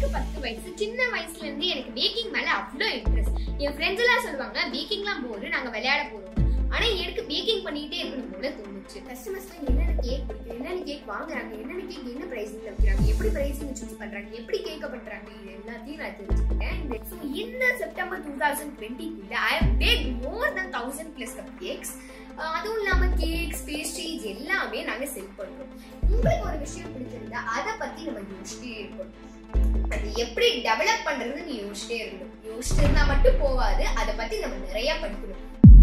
எனக்கு 10 வயசு. சின்ன வயசுல இருந்து எனக்கு பேக்கிங் மேல அவ்வளோ இன்ட்ரெஸ்ட். என் ஃப்ரெண்ட்ஸ் எல்லாம் சொல்லுவாங்க பேக்கிங்லாம் போது நாங்க விளையாட போறோம். ஆனா எனக்கு பேக்கிங் பண்ணிட்டே இருக்கணும் போல தோணுச்சு. கஸ்டமர்ஸ்ல என்னென்ன கேக் பிடிக்கும், என்னென்ன கேக் வாங்குறாங்க, என்னென்ன கேக் என்ன பிரைசிங்ல வைக்கிறாங்க, எப்படி பிரைசிங் சூஸ் பண்றாங்க, எப்படி கேக்க பண்றாங்க, இது எல்லாத்தையும் நான் தெரிஞ்சுக்கிட்டேன். இந்த September 2020 I have baked more than 1000+ cupcakes. அதுவும் இல்லாம கேக்ஸ், பேஸ்ட்ரீஸ் எல்லாமே நாங்க செல் பண்றோம். உங்களுக்கு ஒரு விஷயம் பிடிச்சிருந்தா அதை பத்தி நம்ம யோசிச்சுட்டே இருக்கணும். அது எப்படி டெவலப் பண்றதுன்னு யோசிச்சுட்டே இருக்கணும். யோசிச்சுட்டு இருந்தா மட்டும் போவாது, அதை பத்தி நம்ம நிறைய படிக்கணும்.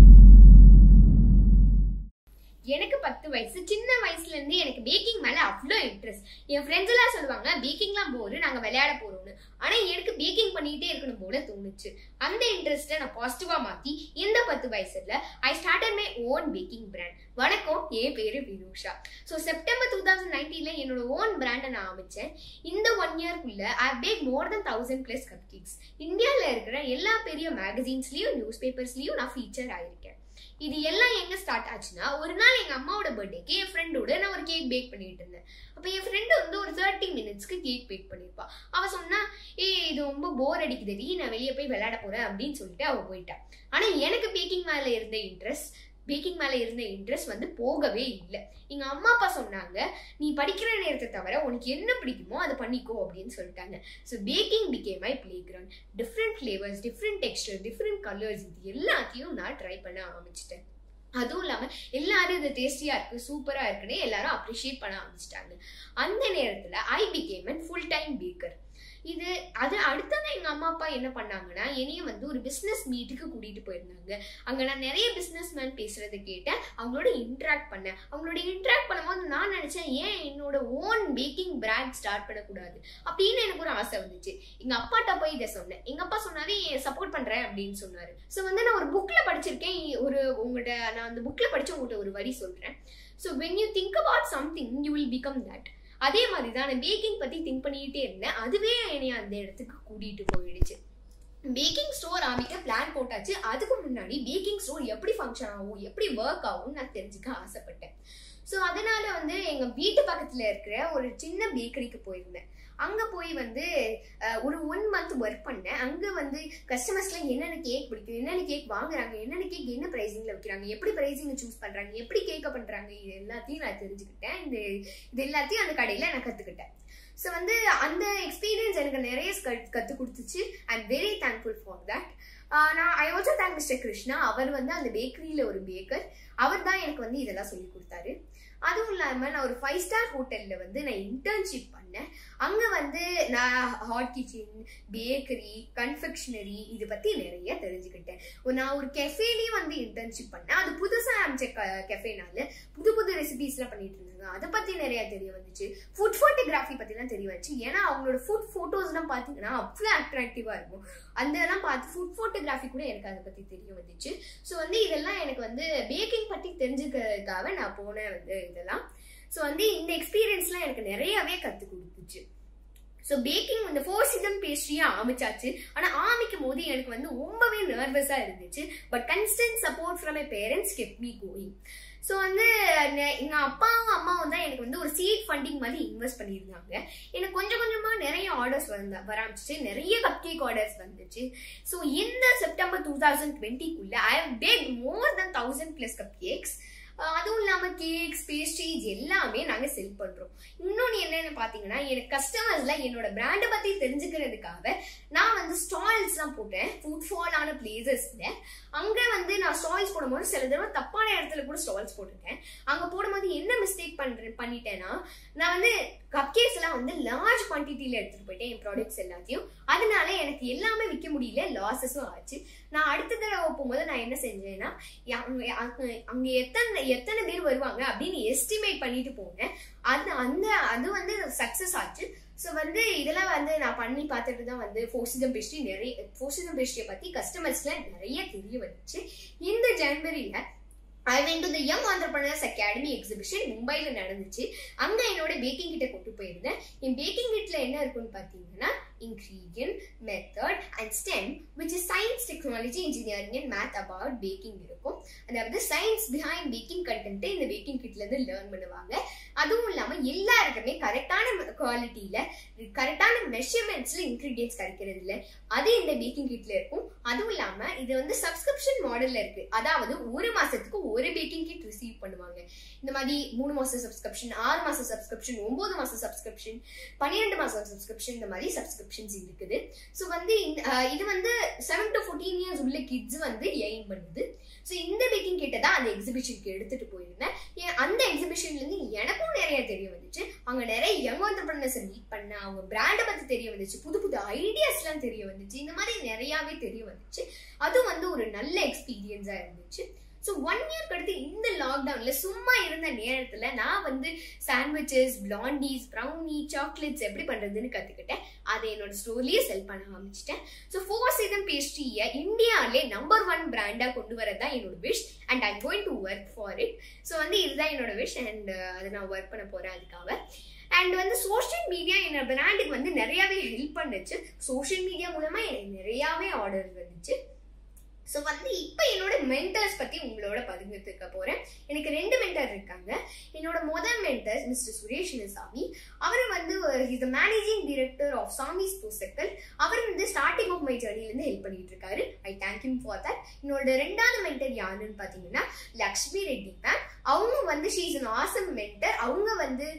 எனக்கு 10 வயசு. சின்ன வயசுல இருந்து எனக்கு பேக்கிங் மேல அவ்வளோ இன்ட்ரெஸ்ட். என் ஃப்ரெண்ட்ஸ் எல்லாம் சொல்லுவாங்க பேக்கிங்லாம் போது நாங்க விளையாட போறோம்னு. ஆனா எனக்கு பேக்கிங் பண்ணிட்டே இருக்கணும் போல தோணுச்சு. அந்த இன்ட்ரெஸ்ட்டை நான் பாசிட்டிவா மாத்தி இந்த 10 வயசுல I started my own baking brand. வணக்கம், என் பேரு வினுஷா. ஸோ செப்டம்பர் 2019 என்னோட ஓன் பிராண்டை நான் அமைச்சேன். இந்த 1 இயர்க்குள்ள ஐ பேக் மோர் தென் 1000+ கப்கேக்ஸ். இந்தியாவில் இருக்கிற எல்லா பெரிய மேகசின்ஸ்லயும் நியூஸ் பேப்பர்ஸ்லயும் நான் ஃபீச்சர் ஆயிருக்கேன். இது எல்லாம் எங்க ஸ்டார்ட் ஆச்சுன்னா, ஒரு நாள் எங்க அம்மாவோட பர்த்டேக்கு என் ஃப்ரெண்டோட நான் ஒரு கேக் பேக் பண்ணிட்டு இருந்தேன். அப்ப என் ஃப்ரெண்டு வந்து ஒரு 30 மினிட்ஸ்க்கு கேக் பேக் பண்ணிருப்பா. அவ சொன்னா, இது ரொம்ப போர் அடிக்குதுடி, நான் வெளியே போய் விளையாட போறேன் அப்படின்னு சொல்லிட்டு அவ போயிட்டா. ஆனா எனக்கு பேக்கிங் மேல இருந்த இன்ட்ரெஸ்ட் வந்து போகவே இல்லை. எங்க அம்மா அப்பா சொன்னாங்க, நீ படிக்கிற நேரத்தை தவிர உனக்கு என்ன பிடிக்குமோ அதை பண்ணிக்கோ அப்படின்னு சொல்லிட்டாங்க. So baking became my playground. Different flavours, different texture, different colours, இது எல்லாத்தையும் நான் ட்ரை பண்ண ஆரம்பிச்சிட்டேன். அதுவும் இல்லாமல் எல்லாரும் இது டேஸ்டியா இருக்கு, சூப்பரா இருக்குன்னு எல்லாரும் அப்ரிஷியேட் பண்ண ஆரம்பிச்சிட்டாங்க. அந்த நேரத்தில் I became an full time baker. அது அடுத்ததான் எங்க அம்மா அப்பா என்ன பண்ணாங்கன்னா, என்னைய வந்து ஒரு பிசினஸ் மீட்டுக்கு கூட்டிட்டு போயிருந்தாங்க. அங்க நான் நிறைய பிசினஸ் மேன் பேசுறதை கேட்டேன், அவங்களோட இன்ட்ராக்ட் பண்ணேன். அவங்களோட இன்ட்ராக்ட் பண்ணும்போது நான் நினைச்சேன், ஏன் என்னோட ஓன் பேக்கிங் பிராண்ட் ஸ்டார்ட் பண்ணக்கூடாது அப்படின்னு எனக்கு ஒரு ஆசை வந்துச்சு. எங்க அப்பாட்ட போய் இதை சொன்னேன். எங்க அப்பா சொன்னாரு, சப்போர்ட் பண்றேன் அப்படின்னு சொன்னாரு. ஸோ வந்து நான் ஒரு புக்ல படிச்சிருக்கேன். நான் அந்த புக்ல படிச்சு உங்கள்கிட்ட ஒரு வரி சொல்றேன். So when you think about something you will become that. அதே மாதிரி தான் நான் பேக்கிங் பத்தி திங்க் பண்ணிக்கிட்டே இருந்தேன். அதுவே என்னை அந்த இடத்துக்கு கூட்டிட்டு போயிடுச்சு. பேக்கிங் ஸ்டோர் ஆரம்பிக்க பிளான் போட்டாச்சு. அதுக்கு முன்னாடி பேக்கிங் ஸ்டோர் எப்படி ஃபங்க்ஷன் ஆகும், எப்படி ஒர்க் ஆகும்னு நான் தெரிஞ்சுக்க ஆசைப்பட்டேன். ஸோ அதனால வந்து எங்க வீட்டு பக்கத்துல இருக்கிற ஒரு சின்ன பேக்கரிக்கு போயிருந்தேன். அங்க போய் வந்து ஒரு 1 மந்த் ஒர்க் பண்ணேன். அங்க வந்து கஸ்டமர்ஸ்ல என்னென்ன கேக் பிடிக்கும், என்னென்ன கேக் வாங்குறாங்க, என்னென்ன கேக் என்ன பிரைசிங்ல வைக்கிறாங்க, எப்படி பிரைசிங் சூஸ் பண்றாங்க, எப்படி கேக்க பண்றாங்க, இது எல்லாத்தையும் நான் தெரிஞ்சுக்கிட்டேன். இது எல்லாத்தையும் அந்த கடையில நான் கத்துக்கிட்டேன். ஸோ வந்து அந்த எக்ஸ்பீரியன்ஸ் எனக்கு நிறைய கற்றுக் கொடுத்துச்சு. I am very thankful for that. I also thank mister Krishna. அவர் வந்து அந்த பேக்கரியில ஒரு பேக்கர். அவர் தான் எனக்கு வந்து இதெல்லாம் சொல்லி கொடுத்தாரு. அதுவும் இல்லாமல் நான் ஒரு 5 ஸ்டார் ஹோட்டலில் வந்து நான் இன்டர்ன்ஷிப் பண்ணேன். அங்கே வந்து நான் ஹாட் கிச்சன், பேக்கரி, கன்ஃபெக்ஷனரி இது பற்றி நிறைய தெரிஞ்சுக்கிட்டேன். நான் ஒரு கெஃபேலையும் வந்து இன்டர்ன்ஷிப் பண்ணேன். அது புதுசாக அமைச்ச கெஃபேனால புது ரெசிபிஸ்லாம் பண்ணிட்டு இருந்தாங்க. அதை பற்றி நிறைய தெரிய வந்துச்சு. ஃபுட் ஃபோட்டோகிராஃபி பற்றிலாம் தெரிய வந்துச்சு. ஏன்னா அவங்களோட ஃபுட் ஃபோட்டோஸ்லாம் பார்த்தீங்கன்னா அவ்வளோ அட்ராக்டிவாக இருக்கும். அதெல்லாம் பார்த்து ஃபுட் ஃபோட்டோகிராஃபி கூட எனக்கு அதை பற்றி தெரிய வந்துச்சு. ஸோ வந்து இதெல்லாம் எனக்கு வந்து பேக்கிங் பற்றி தெரிஞ்சுக்கிறதுக்காக நான் போனேன் வந்து இதெல்லாம். ஸோ வந்து இந்த எக்ஸ்பீரியன்ஸ்லாம் எனக்கு நிறையவே கற்றுக் கொடுத்துச்சு. ஸோ பேக்கிங் இந்த 4 சீசன் பேஸ்ட்ரியா ஆரம்பிச்சாச்சு. ஆனால் ஆரம்பிக்கும் போது எனக்கு வந்து ரொம்பவே நர்வஸாக இருந்துச்சு. But constant support from my parents kept me going. So வந்து எங்கள் அப்பாவும் அம்மாவும் தான் எனக்கு வந்து ஒரு சீட் ஃபண்டிங் மாதிரி இன்வெஸ்ட் பண்ணியிருந்தாங்க. எனக்கு கொஞ்சம் கொஞ்சமாக நிறைய ஆர்டர்ஸ் வர ஆரம்பிச்சிச்சு. நிறைய கப்கேக் ஆர்டர்ஸ் வந்துச்சு. ஸோ இந்த September 2020 I have baked more than 1000+ cupcakes. அதுவும் இல்லாமல் கேக்ஸ், பேஸ்ட்ரீஸ் எல்லாமே நாங்கள் செல் பண்ணுறோம். இன்னொன்று என்னென்னு பார்த்தீங்கன்னா, எனக்கு கஸ்டமர்ஸில் என்னோட பிராண்டை பற்றி தெரிஞ்சுக்கிறதுக்காக நான் வந்து ஸ்டால்ஸ்லாம் போட்டேன். ஃபுட்ஃபாலான பிளேசஸில் அங்கே வந்து நான் ஸ்டால்ஸ் போடும்போது சில தடவை தப்பான இடத்துல கூட ஸ்டால்ஸ் போட்டிருக்கேன். அங்கே போடும்போது என்ன மிஸ்டேக் பண்ணிட்டேன்னா, நான் வந்து கப்கேக்ஸ் எல்லாம் வந்து லார்ஜ் குவான்டிட்டியில் எடுத்துகிட்டு போயிட்டேன் என் ப்ராடக்ட்ஸ் எல்லாத்தையும். அதனால எனக்கு எல்லாமே விற்க முடியல, லாஸஸும் ஆச்சு. நான் அடுத்த தடவை போகும்போது நான் என்ன செஞ்சேன்னா, அங்கே எத்தனை பேர் வருவாங்க அப்படின்னு எஸ்டிமேட் பண்ணிட்டு போனேன். அது வந்து சக்சஸ் ஆச்சு. ஸோ வந்து இதெல்லாம் வந்து நான் பண்ணி பார்த்துட்டு தான் வந்து 4 சீசன் பேஸ்ட்ரியை பற்றி கஸ்டமர்ஸ்ல நிறைய தெரிய வந்துச்சு. இந்த ஜனவரியில் I went to the Young Entrepreneurs Academy exhibition மும்பைல நடந்துச்சு. அங்க என்னோட பேக்கிங் கிட்ட கொண்டு போயிருந்தேன். என் பேக்கிங் கிட்ல என்ன இருக்குன்னு பாத்தீங்கன்னா, ingredient, method and STEM, which is science, technology, engineering and math about baking இருக்கும். அதாவது science behind baking content இந்த baking kitல இருந்து லேர்ன் பண்ணுவாங்க. அதுவும் இல்லாம எல்லாருக்குமே கரெக்டான குவாலிட்டியில கரெக்டான மெஷர்மெண்ட்ஸ்ல இன்கிரிடியன்ட்ஸ் கிடைக்கிறது இல்ல, அது இந்த பேக்கிங் கிட்ல இருக்கும். அதுவும் இல்லாம இது வந்து சப்ஸ்கிரிப்ஷன் மாடல்ல இருக்கு. அதாவது ஒரு மாசத்துக்கு ஒரு பேக்கிங் கிட் ரிசீவ் பண்ணுவாங்க. இந்த மாதிரி 3 மாசம் சப்ஸ்கிரிப்ஷன், 6 மாசம் சப்ஸ்கிரிப்ஷன், 9 மாசம் சப்ஸ்கிரிப்ஷன், 12 மாசம் சப்ஸ்கிரிப்ஷன், இந்த மாதிரி சப்ஸ்கிரிப்ஷன்ஸ் இருக்குது. ஸோ வந்து இது வந்து 7 to 14 இயர்ஸ் உள்ள கிட்ஸ் வந்து எய்ம் பண்ணுது. ஸோ இந்த பேக்கிங் கிட்ட தான் அந்த எக்ஸிபிஷனுக்கு எடுத்துட்டு போயிருந்தேன். அந்த எக்ஸிபிஷன்ல இருந்து எனக்கும் நிறைய தெரிய வந்துச்சு. அங்க நிறைய யங் என்டர்பிரினர்ஸ் மீட் பண்ண, அவங்க பிராண்டை பத்தி தெரிய வந்துச்சு, புது புது ஐடியாஸ் எல்லாம் தெரிய வந்துச்சு, இந்த மாதிரி நிறையவே தெரிய வந்துச்சு. அது வந்து ஒரு நல்ல எக்ஸ்பீரியன்ஸா இருந்துச்சு. ஸோ 1 இயர்க்கு அடுத்து இந்த லாக்டவுன்ல சும்மா இருந்த நேரத்துல நான் வந்து சாண்ட்விச்சஸ், பிளாண்டிஸ், ப்ரௌனி, சாக்லேட்ஸ் எப்படி பண்றதுன்னு கத்துக்கிட்டேன். அதை என்னோட ஸ்டோர்லயே செல் பண்ண ஆரம்பிச்சிட்டேன். ஸோ 4 Seasons பேஸ்ட்ரியை இந்தியாவிலே நம்பர் 1 பிராண்டா கொண்டு வரதான் என்னோட wish and I going to work for it. So வந்து இதுதான் என்னோட விஷ் அண்ட் அதை நான் ஒர்க் பண்ண போறேன் அதுக்காக. அண்ட் வந்து சோஷியல் மீடியா என்னோட பிராண்டுக்கு வந்து நிறையவே ஹெல்ப் பண்ணுச்சு. சோஷியல் மீடியா மூலமா எனக்கு நிறையவே ஆர்டர் வந்துச்சு. ஸோ வந்து இப்போ என்னோட மென்டர்ஸ் பத்தி உங்களோட பகிர்ந்துக்க போறேன். எனக்கு 2 மென்டர் இருக்காங்க. என்னோட முதல் மென்டர் மிஸ்டர் சுரேஷ் சாமி. அவர் வந்து is the managing director of Samy's பூசக்கல். அவர் வந்து ஸ்டார்டிங் ஆஃப் மை ஜர்னில இருந்து ஹெல்ப் பண்ணிட்டு இருக்காரு. I thank you for that. என்னோட 2வது மென்டர் யாருன்னு பாத்தீங்கன்னா லக்ஷ்மி ரெட்டி மேம். அவங்க வந்து she is an awesome mentor. அவங்க வந்து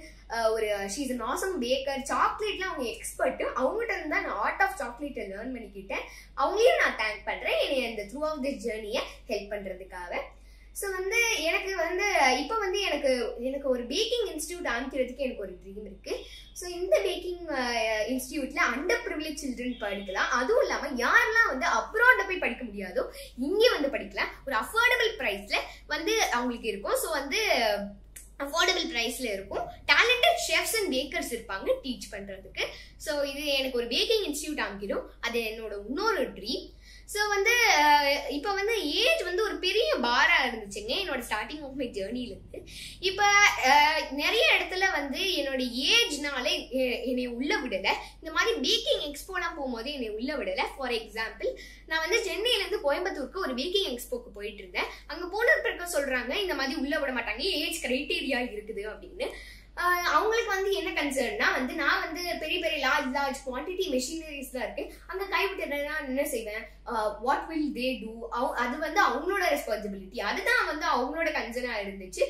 she is an awesome baker. சாக்லேட்ல அவங்க எக்ஸ்பர்ட். அவங்ககிட்ட இருந்து தான் நான் ஆர்ட் ஆஃப் சாக்லேட்டை லேர்ன் பண்ணிக்கிட்டேன். அவங்களையும் நான் தேங்க் பண்றேன் என்னை இந்த த்ரூ ஆஃப் திஸ் ஜர்னியை ஹெல்ப் பண்றதுக்காக. ஸோ வந்து எனக்கு வந்து இப்போ வந்து எனக்கு ஒரு பேக்கிங் இன்ஸ்டியூட் ஆரம்பிக்கிறதுக்கு எனக்கு ஒரு ட்ரீம் இருக்கு. ஸோ இந்த பேக்கிங் இன்ஸ்டியூட்ல அண்டர் ப்ரிவிலேஜ் சில்ட்ரன் படிக்கலாம். அதுவும் இல்லாமல் யாரெல்லாம் வந்து அப்ராட்ல போய் படிக்க முடியாதோ இங்கே வந்து படிக்கலாம். ஒரு அஃபோர்டபுள் ப்ரைஸ்ல வந்து அவங்களுக்கு இருக்கும். ஸோ வந்து அஃபோர்டபுள் ப்ரைஸ்ல இருக்கும். டேலண்டட் ஷெஃப்ஸ் அண்ட் பேக்கர்ஸ் இருப்பாங்க டீச் பண்றதுக்கு. ஸோ இது எனக்கு ஒரு பேக்கிங் இன்ஸ்டியூட் ஆகிடும். அது என்னோட இன்னொரு ட்ரீம். ஸோ வந்து இப்போ வந்து ஏஜ் வந்து ஒரு பெரிய பாரா இருந்துச்சுங்க என்னோட ஸ்டார்டிங் ஆஃப் மை ஜேர்னிலேருந்து. இப்போ நிறைய இடத்துல வந்து என்னோட ஏஜ்னால என்னை உள்ள விடலை. இந்த மாதிரி பேக்கிங் எக்ஸ்போலாம் போகும்போது என்னை உள்ள விடலை. ஃபார் எக்ஸாம்பிள், நான் வந்து சென்னையிலேருந்து கோயம்புத்தூருக்கு ஒரு பேக்கிங் எக்ஸ்போக்கு போயிட்டு இருந்தேன். அங்கே போன பிறகு சொல்றாங்க இந்த மாதிரி உள்ள விட மாட்டாங்க, ஏஜ் கிரைட்டீரியா இருக்குது அப்படின்னு. அவங்களுக்கு வந்து என்ன கன்சர்ன்னா வந்து நான் வந்து பெரிய பெரிய லார்ஜ் குவான்டிட்டி மெஷினரிஸ் தான் இருக்கு, அங்க கைவிட்டு என்ன செய்வேன், வாட் வில் தே டூ, அது வந்து அவங்களோட ரெஸ்பான்சிபிலிட்டி, அதுதான் வந்து அவங்களோட கன்சர்னா இருந்துச்சு.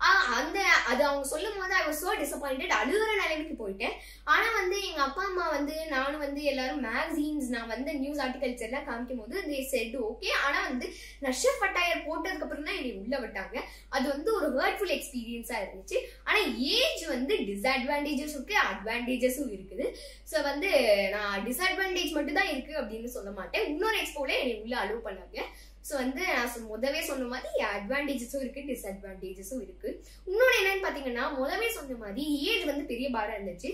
அது அவங்க சொல்லும் போது ஐ வாஸ் சோ டிசப்பாயிண்டட், அழுகிற நிலைமைக்கு போயிட்டேன். ஆனா வந்து எங்க அப்பா அம்மா வந்து நானும் வந்து எல்லாரும் மேகசீன்ஸ், நான் வந்து நியூஸ் ஆர்டிகல்ஸ் எல்லாம் காமிக்கும் போது தே செட் ஓகே. ஆனா வந்து நான் ஷெஃப் அட்டையர் போட்டதுக்கு அப்புறம் தான் என்னை உள்ள விட்டாங்க. அது வந்து ஒரு ஹர்ட்ஃபுல் எக்ஸ்பீரியன்ஸா இருந்துச்சு. ஆனா ஏஜ் வந்து டிஸ்அட்வான்டேஜஸ் இருக்கு, அட்வான்டேஜஸும் இருக்குது. ஸோ வந்து நான் டிஸ்அட்வான்டேஜ் மட்டும் தான் இருக்கு அப்படின்னு சொல்ல மாட்டேன். இன்னொரு எக்ஸ்போல என்னை உள்ள அலோவ் பண்ணாங்க. ஸோ வந்து நான் முதவே சொன்ன மாதிரி அட்வான்டேஜஸும் இருக்கு, டிஸ்அட்வான்டேஜஸும் இருக்கு. இன்னொன்று என்னன்னு பார்த்தீங்கன்னா, முதவே சொன்ன மாதிரி ஏஜ் வந்து பெரிய பாரம் இருந்துச்சு.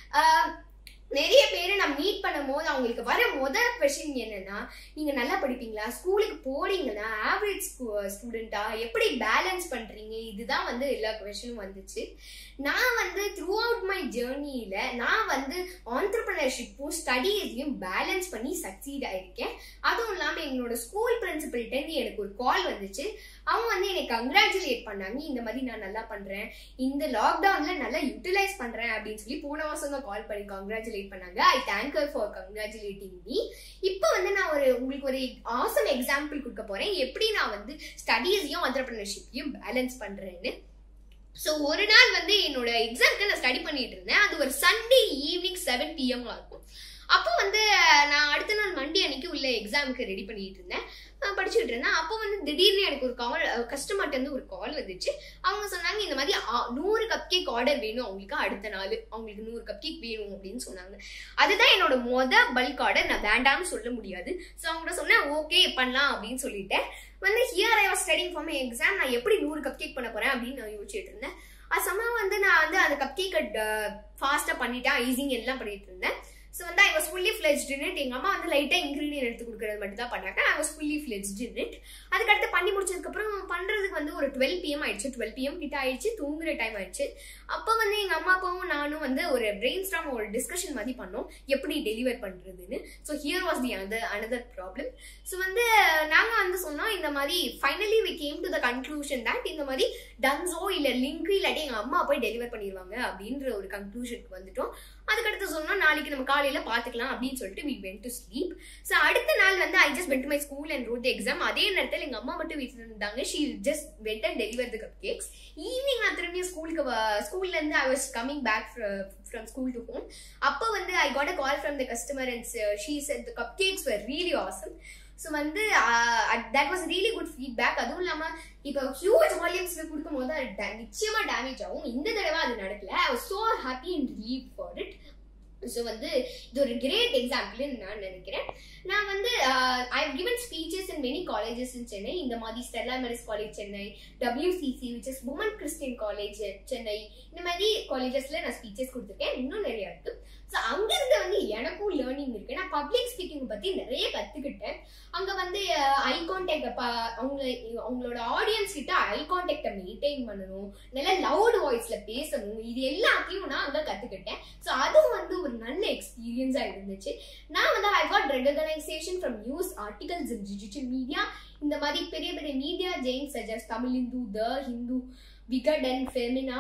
நிறைய பேரை நான் மீட் பண்ணும் போது அவங்களுக்கு வர முதல் கொஸ்டின் என்னன்னா, நீங்க நல்லா படிப்பீங்களா, ஸ்கூலுக்கு போறீங்களா, ஆவரேஜ் ஸ்டூடெண்டா, எப்படி பேலன்ஸ் பண்றீங்க, இதுதான் வந்து எல்லா கொஸ்டினும் வந்துச்சு. நான் வந்து த்ரூ அவுட் மை ஜேர்னியில நான் வந்து ஆண்டர்பிரினர்ஷிப்பும் ஸ்டடீஸையும் பேலன்ஸ் பண்ணி சக்சீட் ஆயிருக்கேன். அதுவும் இல்லாம என்னோட ஸ்கூல் பிரின்சிபல்கிட்ட இருந்து எனக்கு ஒரு கால் வந்துச்சு. அவங்க வந்து என்னை கங்க்ராச்சுலேட் பண்ணாங்க, இந்த மாதிரி நான் நல்லா பண்றேன், இந்த லாக்டவுன்ல நல்லா யூட்டிலைஸ் பண்றேன் அப்படின்னு சொல்லி போன வருஷம் தான் கால் பண்ணி கங்க்ராச்சுலேட் பண்ணாங்க. I thank her for congratulating me. இப்போ வந்து நான் உங்களுக்கு ஒரு ஆசம் எக்ஸாம்பிள் கொடுக்க போறேன், எப்படி நான் வந்து ஸ்டடீஸையும் ஆண்டர்பிரினர்ஷிப்பையும் பேலன்ஸ் பண்றேன்னு. ஸோ ஒரு நாள் வந்து என்னோட எக்ஸாம்க்கு நான் ஸ்டடி பண்ணிட்டு இருந்தேன். அது ஒரு சண்டே ஈவினிங் 7 PM இருக்கும். அப்போ வந்து நான் அடுத்த நாள் மண்டே அன்னைக்கு உள்ள எக்ஸாமுக்கு ரெடி பண்ணிட்டு இருந்தேன், படிச்சுட்டு இருந்தேன். அப்போ வந்து திடீர்னு எனக்கு ஒரு கால், கஸ்டமர்ட்ட இருந்து ஒரு கால் வந்துச்சு. அவங்க சொன்னாங்க இந்த மாதிரி 100 கப் கேக் ஆர்டர் வேணும் அவங்களுக்கு, அடுத்த நாள் அவங்களுக்கு 100 கப் கேக் வேணும் அப்படின்னு சொன்னாங்க. அதுதான் என்னோட பல்க் ஆர்டர். நான் வேண்டாம்னு சொல்ல முடியாது. ஸோ அவங்கள்ட்ட சொன்னேன் ஓகே பண்ணலாம் அப்படின்னு சொல்லிட்டேன். வந்து here I was studying for my exam. நான் எப்படி 100 கப் கேக் பண்ண போறேன் அப்படின்னு நான் யோசிச்சுட்டு இருந்தேன். அது சமயம் வந்து நான் வந்து அந்த கப் கேக் ஃபாஸ்டா பண்ணிட்டேன், ஐசிங் எல்லாம் பண்ணிட்டு இருந்தேன். ஸோ வந்து I was fully fledged in it. எங்க அம்மா வந்து லைட்டா இன்கிரீடியன்ட் எடுத்து கொடுக்கறது மட்டும் தான் பண்ணாங்க. I was fully fledged in it. அதுக்கடுத்து பண்ணி முடிச்சதுக்கு அப்புறம் பண்றதுக்கு வந்து ஒரு 12 PM ஆயிடுச்சு. 12 PM கிட்ட ஆயிடுச்சு, தூங்குற டைம் ஆயிடுச்சு. அப்ப வந்து எங்க அம்மா அப்பாவும் நானும் வந்து ஒரு பிரெயின் ஸ்டார்ம், ஒரு டிஸ்கஷன் மாதிரி பண்ணோம் எப்படி டெலிவர் பண்றதுன்னு. So here was the another problem. So வந்து நாங்க வந்து சொன்னோம் இந்த மாதிரி finally we came to the conclusion that இந்த மாதிரி டன்ஸோ இல்ல லிங்க் இல்லாட்டி எங்க அம்மா போய் டெலிவர் பண்ணிடுவாங்க அப்படின்ற ஒரு கன்க்ளூஷனுக்கு வந்துட்டோம். அதுக்கடுத்து சொன்னோம் நாளைக்கு நம்ம காலையில பாத்துக்கலாம் அப்படின்னு சொல்லிட்டு we went to sleep. So அடுத்த நாள் வந்து I just went to my school and wrote the exam. அதே நேரத்தில் எங்க அம்மா மட்டும் வீட்டுல இருந்தாங்க. she just went and delivered the cupcakes. Evening நான் திரும்பியும் ஸ்கூல்ல இருந்து I was coming back from school to home. அப்போ வந்து I got a call from the customer and she said the cupcakes were really awesome. So வந்து that was really good feedback. அதுவும் இல்லாம இப்போ ஹியூஜ் வால்யூம்ஸ்ல கொடுக்கும் போது அது நிச்சயமா டேமேஜ் ஆகும். இந்த தடவை அது நடக்கல. I was so happy and relieved for it. So வந்து இது ஒரு கிரேட் எக்ஸாம்பிள்னு நான் நினைக்கிறேன். நான் வந்து I have given speeches in many colleges in Chennai. இந்த மாதிரி Stella Maris college Chennai, WCC which is women Christian college Chennai, இந்த மாதிரி காலேஜஸ்ல நான் ஸ்பீச்சஸ் கொடுத்துருக்கேன். இன்னும் நிறைய இருக்கு. ஸோ அங்கிருந்து வந்து எனக்கும் லேர்னிங் இருக்கு. நான் பப்ளிக் ஸ்பீக்கிங் பத்தி நிறைய கத்துக்கிட்டேன். அங்க வந்து ஐ கான்டாக்ட், அவங்களோட ஆடியன்ஸ் கிட்ட ஐ கான்டாக்ட மெயின்டைன் பண்ணணும், நல்லா லவுட் வாய்ஸ்ல பேசணும், இது எல்லாத்தையும் நான் அங்க கத்துக்கிட்டேன். ஸோ அதுவும் வந்து ஒரு நல்ல எக்ஸ்பீரியன்ஸா இருந்துச்சு. நான் வந்து I got recognition from news articles in digital media. இந்த மாதிரி பெரிய பெரிய media giants such as Tamil Hindu, the Hindu, Vikatan, Femina,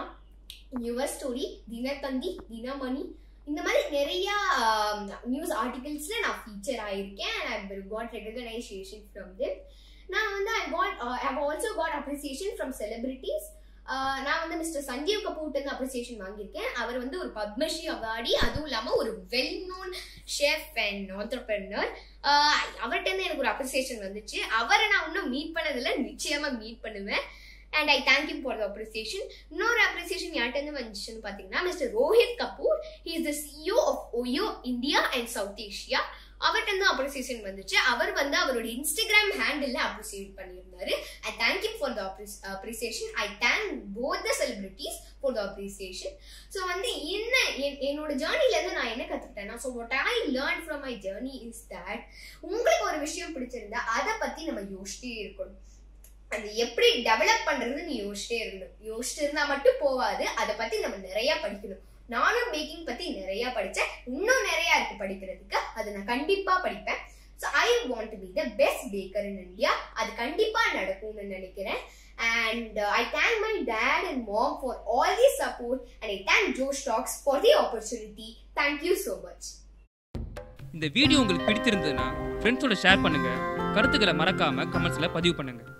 your story, Dinathanthi, Dinamani, இந்த மாதிரி நிறைய நியூஸ் ஆர்டிகல்ஸ்ல நான் ஃபீச்சர் ஆயிருக்கேன். and I got recognition from them. நான் வந்து I have also got appreciation from celebrities. நான் வந்து மிஸ்டர் சஞ்சீவ் கபூர்ட்ட இருந்து அப்ரிசியேஷன் வாங்கியிருக்கேன். அவர் வந்து ஒரு பத்மஸ்ரீ அவார்டி, அதுவும் இல்லாம ஒரு well known chef and entrepreneur. அவர்கிட்ட இருந்து எனக்கு ஒரு அப்ரிசியேஷன் வந்துச்சு. அவரை நான் இன்னும் மீட் பண்ணதில்லை, நிச்சயமா மீட் பண்ணுவேன். And I thank him for the appreciation. இன்னொரு அப்ரிசியேஷன் யார்கிட்ட வந்துச்சுன்னு பாத்தீங்கன்னா mister Rohit Kapoor. he is the CEO of OYO India and South Asia. அவர்கிட்ட இருந்து அப்ரிசியேஷன் வந்துச்சு. அவர் வந்து அவரோட இன்ஸ்டாகிராம் ஹேண்டில் அப்ரிசியேட் பண்ணியிருந்தாரு. I thank him for the appreciation. I thank both the celebrities for the appreciation. So வந்து என்னோட ஜேர்னில இருந்து நான் என்ன கத்துக்கிட்டேன்னா, so what I learned from my journey is that உங்களுக்கு ஒரு விஷயம் பிடிச்சிருந்தா அதை பத்தி நம்ம யோசிச்சிட்டே இருக்கணும். அது எப்படி டெவலப் பண்றதுன்னு யோசிச்சிட்டே இருக்கணும். யோசிச்சுட்டு இருந்தா மட்டும் போவாது, அதை பத்தி நம்ம நிறைய படிக்கணும். நானும் பேக்கிங் பத்தி நிறைய படிச்சேன், இன்னும் நிறைய இருக்கு படிக்கிறதுக்கு. அது நான் கண்டிப்பா படிப்பேன். So I want to be the best baker in India. அது கண்டிப்பா நடக்கும்னு நினைக்கிறேன். And I thank my dad and mom for all the support, and I thank Josh Talks for the opportunity. Thank you so much. இந்த video உங்களுக்கு பிடித்திருந்ததுன்னா ஃப்ரெண்ட்ஸோட share பண்ணுங்க. கருத்துக்களை மறக்காம கமெண்ட்ஸ்ல பதிவு பண்ணுங்க.